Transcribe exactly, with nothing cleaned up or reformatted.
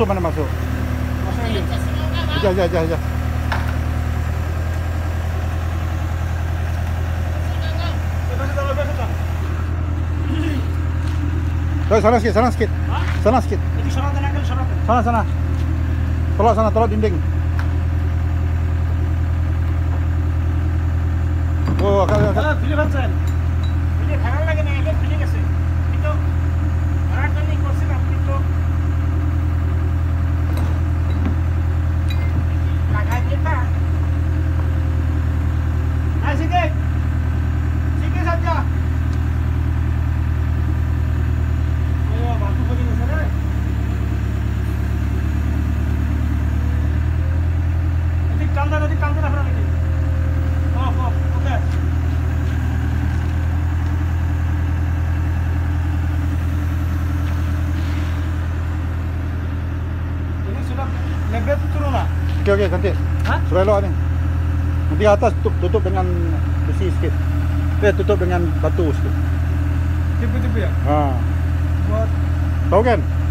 masuk mana masuk? Masuk ini. Ya ya ya ya. Terus sana sikit, sana sikit. Hah? Sana sikit. Itu sorot tenaga, sorot. Sana sana. Tolak sana, tolak dinding. Oh, agak agak. Ah, pilih baca. Pilih ভালো লাগে না এটা pilih গেছে। কিন্তু আরাকানি করছে না কিন্তু লাগাই দিতা। আই সিকে। সিকে সাজা। ও বাতু করে গেছে রে। এদিক কান্দা এদিক কান্দা রাখা নাকি? ও ও ওকে। Lebih turun lah. Okey okey cantik. Hah? Suruh elok ni. Nanti atas tutup tutup dengan besi sikit. Eh tutup dengan batu sikit. Tipu-tipu ya? Ha. Buat Tahu kan?